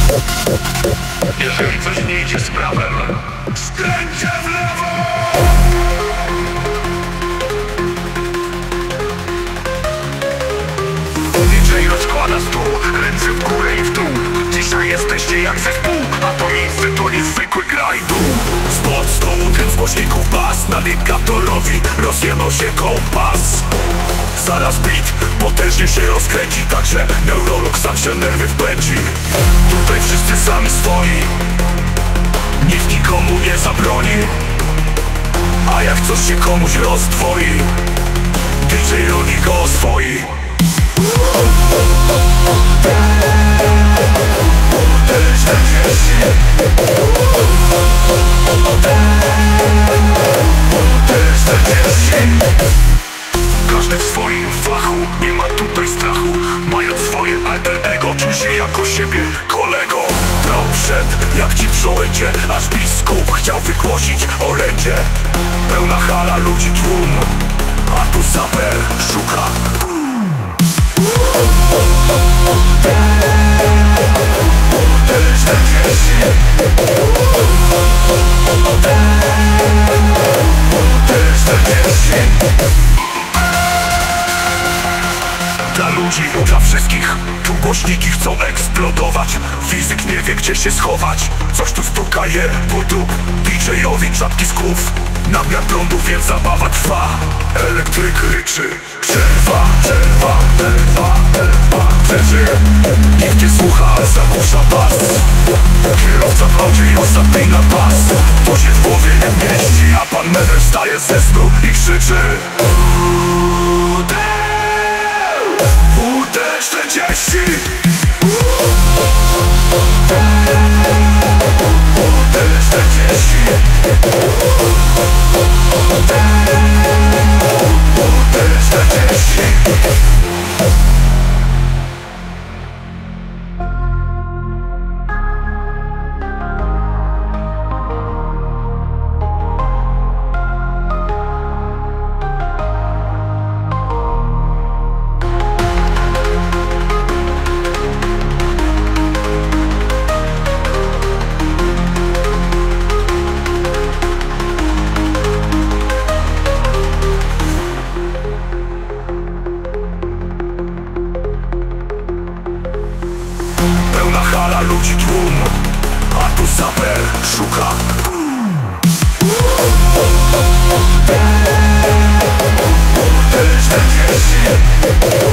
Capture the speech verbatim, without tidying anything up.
Jeżeli coś nie idzie z prawem, skręćcie w lewo! D J rozkłada stół, ręce w górę i w dół. Dzisiaj jesteście jak zespół, a to miejsce to niezwykły graj dół. Spod stołu ten z głośników bas, nawigátorowi rozjebał się kompas. Zaraz beat potężnie się rozkręci, także neurolog sam się nerwy wpędzi. Tutaj wszyscy sami swoi, nikt nikomu nie zabroni. A jak coś się komuś rozdwoi, D J robi go oswoi. Każdy w swoim fachu, nie ma tutaj strachu. Mając swoje alter ego, czuł się jako siebie kolego. Brał przed jak ci w żołędzie, aż biskup chciał wygłosić orędzie. Pełna hala, ludzi tłum, a tu saper szuka. Dla ludzi, dla wszystkich, tu głośniki chcą eksplodować. Fizyk nie wie gdzie się schować, coś tu stuka je po dup. D J-owi czapki z głów, namiar prądu, więc zabawa trwa. Elektryk ryczy, przerwa, przerwa, przerwa, przerwa, przeżyje. Nikt nie słucha, zagłusza bas. Kierowca w aucie i ostatni na pas. To się w głowie nie mieści, a pan menel wstaje ze snu i krzyczy W D czterdzieści. W D czterdzieści. W D czterdzieści. Pełna hala, ludzi tłum, a tu saper szuka. W D czterdzieści.